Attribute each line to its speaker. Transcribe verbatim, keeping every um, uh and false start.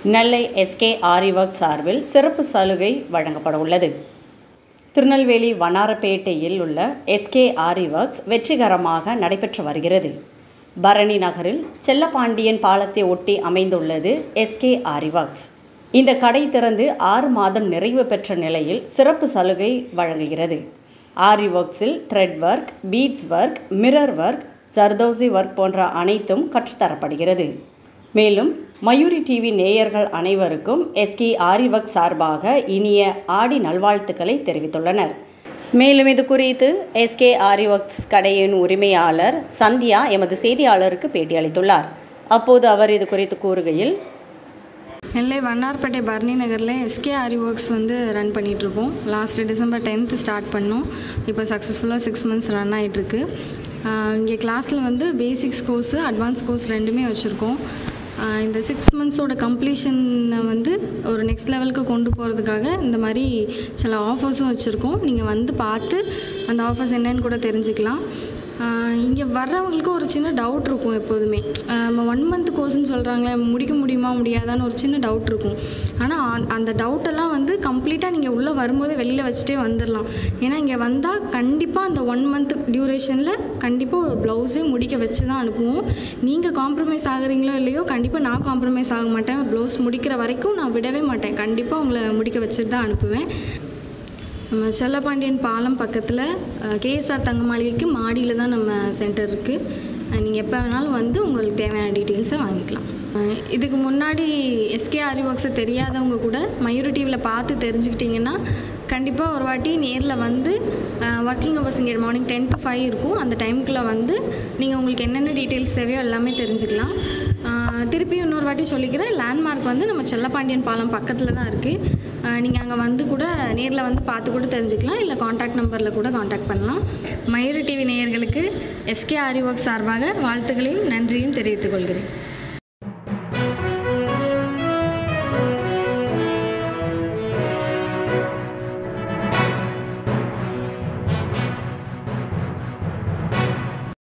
Speaker 1: நெல்லை SK Aari works சார்பில் சிறப்பு சலுகை வழங்கப்பட உள்ளது. திருநெல்வேலி வண்ணாரப்பேட்டையில் உள்ள எஸ்கே ஆரி ஒர்க்ஸ் வெற்றிகரமாக நடைபெற்று வருகிறது. பரணி நகரில் செல்லப்பாண்டியன் பாலத்தை ஒட்டி அமைந்துள்ளது எஸ்கே ஆரி ஒர்க்ஸ். இந்த கடை திறந்து ஆறு மாதம் நிறைவு பெற்ற நிலையில் சிறப்பு சலுகை வழங்குகிறது. ஆரி ஒர்க்ஸில் thread work, beads work, mirror work, zardozi work போன்ற அனைத்தும் கற்றுத்தரப்படுகிறது. மேலும் மயூரிடிவி நேயர்கள் அனைவருக்கும் எஸ்கே ஆரி ஒர்க்ஸ் சார்பாக இனிய ஆடி நல்வாழ்த்துக்களை தெரிவித்துள்ளனர். மேலும் இது குறித்து எஸ்கே ஆரி ஒர்க்ஸ் கடையின் உரிமையாளர் சந்தியா எமது செய்தியாளருக்கு பேட்டியளித்துள்ளார். அப்போது அவர் இது குறித்து கூறுகையில்,
Speaker 2: நெல்லை வண்ணார்பேட்டை பரணி நகரில் எஸ்கே ஆரி ஒர்க்ஸ் வந்து ரன் பண்ணிகிட்ருக்கோம். லாஸ்ட் டிசம்பர் டென்த்து ஸ்டார்ட் பண்ணோம். இப்போ சக்ஸஸ்ஃபுல்லாக சிக்ஸ் மந்த்ஸ் ரன் ஆகிட்டுருக்கு. இங்கே கிளாஸில் வந்து பேசிக்ஸ் கோர்ஸு, அட்வான்ஸ் கோர்ஸ் ரெண்டுமே வச்சுருக்கோம். இந்த சிக்ஸ் மந்த்ஸோட கம்ப்ளீஷனை வந்து ஒரு நெக்ஸ்ட் லெவலுக்கு கொண்டு போகிறதுக்காக இந்த மாதிரி சில ஆஃபர்ஸும் வச்சுருக்கோம். நீங்கள் வந்து பார்த்து அந்த ஆஃபர்ஸ் என்னன்னு கூட தெரிஞ்சுக்கலாம். இங்கே வர்றவங்களுக்கு ஒரு சின்ன டவுட் இருக்கும். எப்போதுமே நம்ம ஒன் மந்த் கோர்ஸ்ன்னு சொல்கிறாங்களே, முடிக்க முடியுமா முடியாதான்னு ஒரு சின்ன டவுட் இருக்கும். ஆனால் அந்த டவுட்டெல்லாம் வந்து கம்ப்ளீட்டாக நீங்கள் உள்ளே வரும்போதே வெளியில் வச்சுட்டே வந்துடலாம். ஏன்னா இங்கே வந்தால் கண்டிப்பாக அந்த ஒன் மந்த் டியூரேஷனில் கண்டிப்பாக ஒரு ப்ளவுஸே முடிக்க வச்சு தான் அனுப்புவோம். நீங்கள் காம்ப்ரமைஸ் ஆகுறீங்களோ இல்லையோ, கண்டிப்பாக நான் காம்ப்ரமைஸ் ஆக மாட்டேன். ப்ளவுஸ் முடிக்கிற வரைக்கும் நான் விடவே மாட்டேன். கண்டிப்பாக உங்களை முடிக்க வச்சுட்டு தான் அனுப்புவேன். நம்ம செல்லப்பாண்டியன் பாலம் பக்கத்தில் கேஎஸ்ஆர் தங்க மாளிகைக்கு மாடியில் தான் நம்ம சென்டர் இருக்குது. நீங்கள் எப்போ வேணாலும் வந்து உங்களுக்கு தேவையான டீட்டெயில்ஸை வாங்கிக்கலாம். இதுக்கு முன்னாடி எஸ்கே ஆரி ஒர்க்ஸை தெரியாதவங்க கூட மயூரிடிவியில் பார்த்து தெரிஞ்சுக்கிட்டிங்கன்னா கண்டிப்பாக ஒரு வாட்டி நேரில் வந்து ஒர்க்கிங் ஹவர்ஸ் இங்கே மார்னிங் டென் டு ஃபைவ் இருக்கும். அந்த டைமுக்குள்ளே வந்து நீங்கள் உங்களுக்கு என்னென்ன டீட்டெயில்ஸ் தேவையோ எல்லாமே தெரிஞ்சுக்கலாம். திருப்பி இன்னொரு வாட்டி சொல்லிக்கிறேன், லேண்ட்மார்க் வந்து நம்ம செல்லப்பாண்டியன் பாலம் பக்கத்தில் தான் இருக்குது. நீங்கள் அங்கே வந்து கூட நேரில் வந்து பார்த்து கூட தெரிஞ்சுக்கலாம். இல்லை காண்டாக்ட் நம்பரில் கூட காண்டாக்ட் பண்ணலாம். மயூரிடிவி நேயர்களுக்கு எஸ்கே ஆரி ஒர்க்ஸ் சார்பாக வாழ்த்துக்களையும் நன்றியும் தெரிவித்துக் கொள்கிறேன்.